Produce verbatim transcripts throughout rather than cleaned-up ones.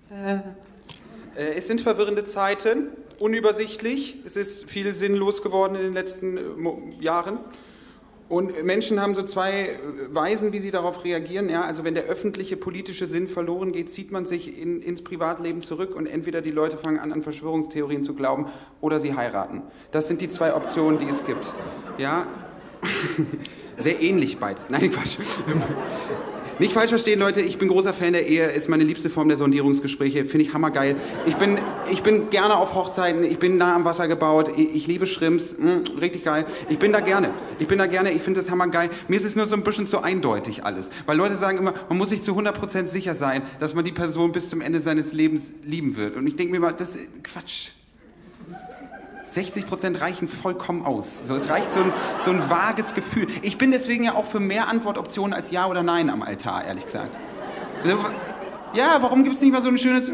Äh, es sind verwirrende Zeiten, unübersichtlich. Es ist viel sinnlos geworden in den letzten äh, Jahren. Und Menschen haben so zwei Weisen, wie sie darauf reagieren. Ja, also wenn der öffentliche politische Sinn verloren geht, zieht man sich in, ins Privatleben zurück und entweder die Leute fangen an, an Verschwörungstheorien zu glauben oder sie heiraten. Das sind die zwei Optionen, die es gibt. Ja, sehr ähnlich beides. Nein, Quatsch. Nicht falsch verstehen, Leute, ich bin großer Fan der Ehe, ist meine liebste Form der Sondierungsgespräche, finde ich hammergeil. Ich bin, ich bin gerne auf Hochzeiten, ich bin nah am Wasser gebaut, ich, ich liebe Shrimps, mh, richtig geil. Ich bin da gerne, ich bin da gerne, ich finde das hammergeil. Mir ist es nur so ein bisschen zu eindeutig alles, weil Leute sagen immer, man muss sich zu hundert Prozent sicher sein, dass man die Person bis zum Ende seines Lebens lieben wird. Und ich denke mir immer, das ist Quatsch. sechzig Prozent reichen vollkommen aus. So, es reicht so ein, so ein vages Gefühl. Ich bin deswegen ja auch für mehr Antwortoptionen als Ja oder Nein am Altar, ehrlich gesagt. Ja, warum gibt es nicht mal so ein schönes...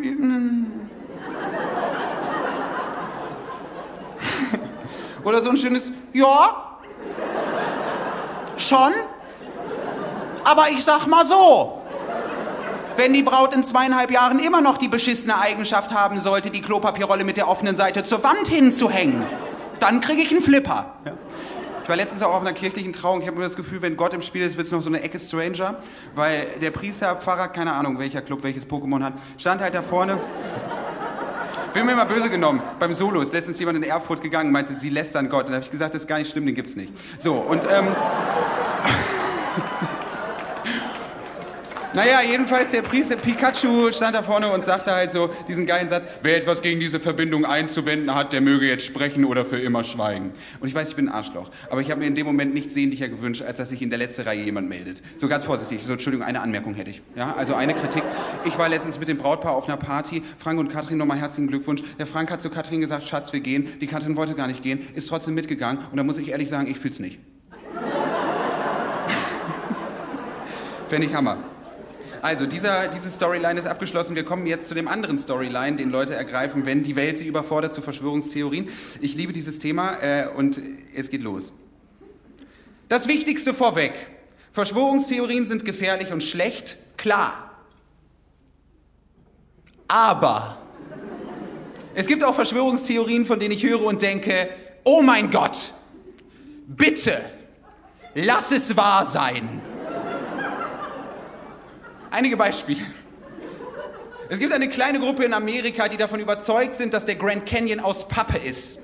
Oder so ein schönes Ja, schon, aber ich sag mal so. Wenn die Braut in zweieinhalb Jahren immer noch die beschissene Eigenschaft haben sollte, die Klopapierrolle mit der offenen Seite zur Wand hinzuhängen, dann kriege ich einen Flipper. Ja. Ich war letztens auch auf einer kirchlichen Trauung. Ich habe immer das Gefühl, wenn Gott im Spiel ist, wird es noch so eine Ecke Stranger. Weil der Priester, Pfarrer, keine Ahnung, welcher Club welches Pokémon hat, stand halt da vorne. Bin mir immer böse genommen. Beim Solo ist letztens jemand in Erfurt gegangen und meinte, sie lästern Gott. Und da habe ich gesagt, das ist gar nicht schlimm, den gibt's nicht. So, und ähm... Naja, jedenfalls der Priester Pikachu stand da vorne und sagte halt so diesen geilen Satz, wer etwas gegen diese Verbindung einzuwenden hat, der möge jetzt sprechen oder für immer schweigen. Und ich weiß, ich bin ein Arschloch, aber ich habe mir in dem Moment nichts sehnlicher gewünscht, als dass sich in der letzten Reihe jemand meldet. So ganz vorsichtig, so Entschuldigung, eine Anmerkung hätte ich. Ja, also eine Kritik. Ich war letztens mit dem Brautpaar auf einer Party, Frank und Katrin, nochmal herzlichen Glückwunsch. Der Frank hat zu Katrin gesagt, Schatz, wir gehen. Die Katrin wollte gar nicht gehen, ist trotzdem mitgegangen und da muss ich ehrlich sagen, ich fühl's nicht. Fände ich Hammer. Also, dieser, diese Storyline ist abgeschlossen. Wir kommen jetzt zu dem anderen Storyline, den Leute ergreifen, wenn die Welt sie überfordert zu Verschwörungstheorien. Ich liebe dieses Thema äh, und es geht los. Das Wichtigste vorweg. Verschwörungstheorien sind gefährlich und schlecht, klar. Aber es gibt auch Verschwörungstheorien, von denen ich höre und denke, oh mein Gott, bitte, lass es wahr sein. Einige Beispiele. Es gibt eine kleine Gruppe in Amerika, die davon überzeugt sind, dass der Grand Canyon aus Pappe ist.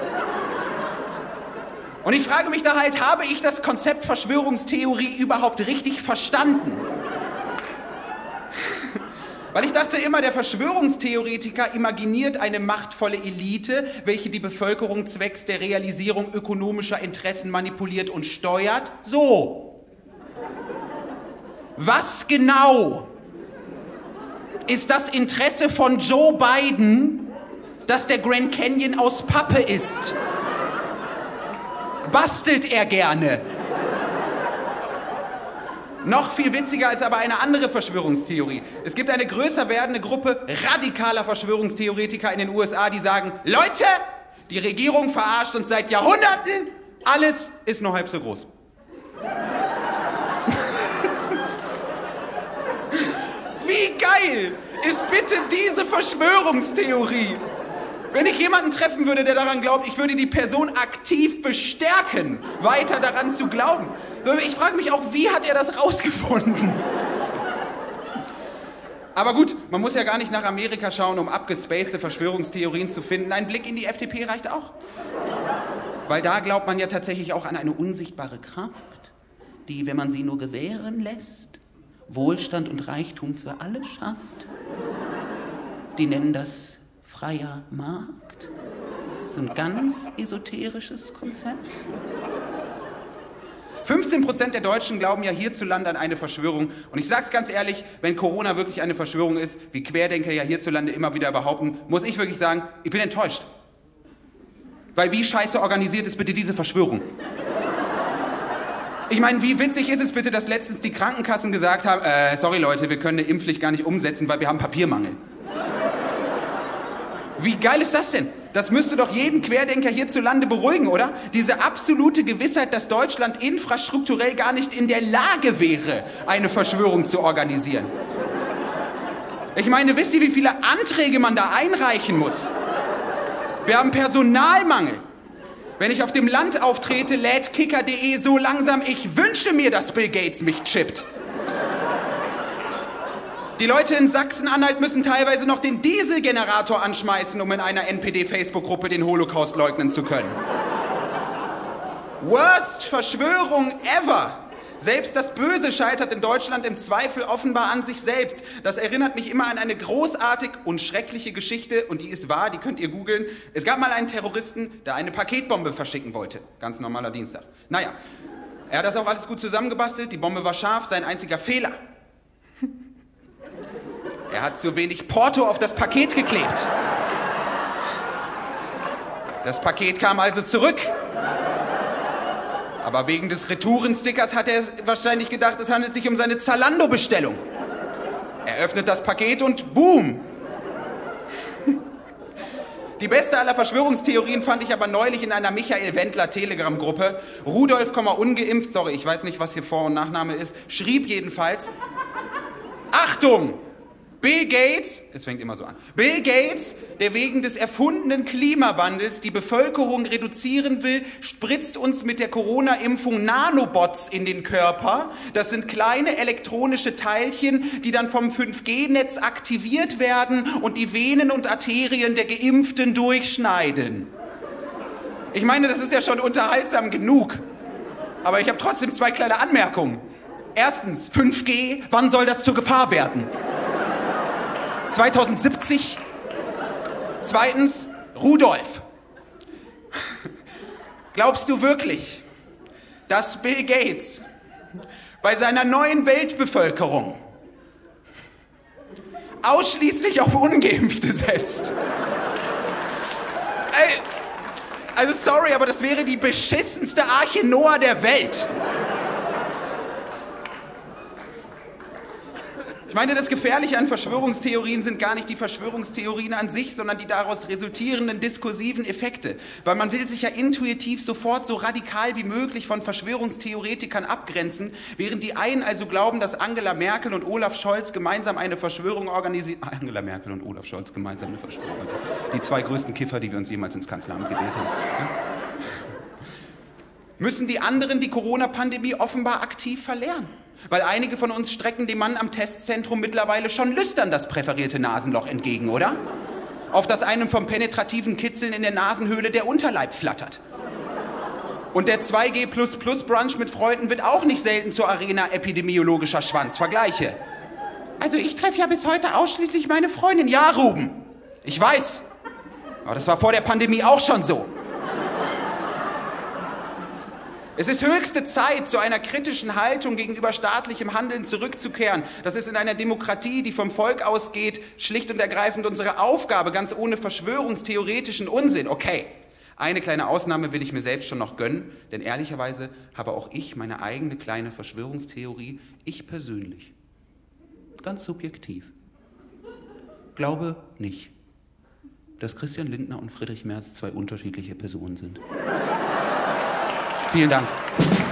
Und ich frage mich da halt, habe ich das Konzept Verschwörungstheorie überhaupt richtig verstanden? Weil ich dachte immer, der Verschwörungstheoretiker imaginiert eine machtvolle Elite, welche die Bevölkerung zwecks der Realisierung ökonomischer Interessen manipuliert und steuert. So. Was genau ist das Interesse von Joe Biden, dass der Grand Canyon aus Pappe ist? Bastelt er gerne? Noch viel witziger ist aber eine andere Verschwörungstheorie. Es gibt eine größer werdende Gruppe radikaler Verschwörungstheoretiker in den U S A, die sagen, Leute, die Regierung verarscht uns seit Jahrhunderten, alles ist nur halb so groß. Wie geil ist bitte diese Verschwörungstheorie? Wenn ich jemanden treffen würde, der daran glaubt, ich würde die Person aktiv bestärken, weiter daran zu glauben. Ich frage mich auch, wie hat er das rausgefunden? Aber gut, man muss ja gar nicht nach Amerika schauen, um abgespacede Verschwörungstheorien zu finden. Ein Blick in die F D P reicht auch. Weil da glaubt man ja tatsächlich auch an eine unsichtbare Kraft, die, wenn man sie nur gewähren lässt, Wohlstand und Reichtum für alle schafft. Die nennen das freier Markt. Das ist ein ganz esoterisches Konzept. fünfzehn Prozent der Deutschen glauben ja hierzulande an eine Verschwörung. Und ich sag's ganz ehrlich, wenn Corona wirklich eine Verschwörung ist, wie Querdenker ja hierzulande immer wieder behaupten, muss ich wirklich sagen, ich bin enttäuscht. Weil wie scheiße organisiert ist bitte diese Verschwörung? Ich meine, wie witzig ist es bitte, dass letztens die Krankenkassen gesagt haben, äh, sorry Leute, wir können eine Impfpflicht gar nicht umsetzen, weil wir haben Papiermangel. Wie geil ist das denn? Das müsste doch jeden Querdenker hierzulande beruhigen, oder? Diese absolute Gewissheit, dass Deutschland infrastrukturell gar nicht in der Lage wäre, eine Verschwörung zu organisieren. Ich meine, wisst ihr, wie viele Anträge man da einreichen muss? Wir haben Personalmangel. Wenn ich auf dem Land auftrete, lädt kicker punkt de so langsam, ich wünsche mir, dass Bill Gates mich chippt. Die Leute in Sachsen-Anhalt müssen teilweise noch den Dieselgenerator anschmeißen, um in einer N P D-Facebook-Gruppe den Holocaust leugnen zu können. Worst Verschwörung ever. Selbst das Böse scheitert in Deutschland im Zweifel offenbar an sich selbst. Das erinnert mich immer an eine großartig und schreckliche Geschichte, und die ist wahr, die könnt ihr googeln. Es gab mal einen Terroristen, der eine Paketbombe verschicken wollte. Ganz normaler Dienstag. Naja, er hat das auch alles gut zusammengebastelt, die Bombe war scharf, sein einziger Fehler: er hat zu wenig Porto auf das Paket geklebt. Das Paket kam also zurück. Aber wegen des Retourenstickers hat er wahrscheinlich gedacht, es handelt sich um seine Zalando-Bestellung. Er öffnet das Paket und boom! Die beste aller Verschwörungstheorien fand ich aber neulich in einer Michael Wendler Telegram-Gruppe. Rudolf, ungeimpft, sorry, ich weiß nicht, was hier Vor- und Nachname ist, schrieb jedenfalls: Achtung! Bill Gates, es fängt immer so an, Bill Gates, der wegen des erfundenen Klimawandels die Bevölkerung reduzieren will, spritzt uns mit der Corona-Impfung Nanobots in den Körper. Das sind kleine elektronische Teilchen, die dann vom fünf G Netz aktiviert werden und die Venen und Arterien der Geimpften durchschneiden. Ich meine, das ist ja schon unterhaltsam genug. Aber ich habe trotzdem zwei kleine Anmerkungen. Erstens, fünf G, wann soll das zur Gefahr werden? zweitausendsiebzig. Zweitens, Rudolf. Glaubst du wirklich, dass Bill Gates bei seiner neuen Weltbevölkerung ausschließlich auf Ungeimpfte setzt? Ey, also sorry, aber das wäre die beschissenste Arche Noah der Welt. Ich meine, das Gefährliche an Verschwörungstheorien sind gar nicht die Verschwörungstheorien an sich, sondern die daraus resultierenden diskursiven Effekte. Weil man will sich ja intuitiv sofort so radikal wie möglich von Verschwörungstheoretikern abgrenzen, während die einen also glauben, dass Angela Merkel und Olaf Scholz gemeinsam eine Verschwörung organisieren. Angela Merkel und Olaf Scholz gemeinsam eine Verschwörung. Die zwei größten Kiffer, die wir uns jemals ins Kanzleramt gewählt haben. Ja? Müssen die anderen die Corona-Pandemie offenbar aktiv verlernen. Weil einige von uns strecken dem Mann am Testzentrum mittlerweile schon lüstern das präferierte Nasenloch entgegen, oder? Auf das einem vom penetrativen Kitzeln in der Nasenhöhle der Unterleib flattert. Und der zwei G plus plus Brunch mit Freunden wird auch nicht selten zur Arena epidemiologischer Schwanzvergleiche. Also ich treffe ja bis heute ausschließlich meine Freundin. Ja, Ruben, ich weiß. Aber das war vor der Pandemie auch schon so. Es ist höchste Zeit, zu einer kritischen Haltung gegenüber staatlichem Handeln zurückzukehren. Das ist in einer Demokratie, die vom Volk ausgeht, schlicht und ergreifend unsere Aufgabe, ganz ohne verschwörungstheoretischen Unsinn. Okay, eine kleine Ausnahme will ich mir selbst schon noch gönnen, denn ehrlicherweise habe auch ich meine eigene kleine Verschwörungstheorie, ich persönlich, ganz subjektiv, glaube nicht, dass Christian Lindner und Friedrich Merz zwei unterschiedliche Personen sind. Vielen Dank.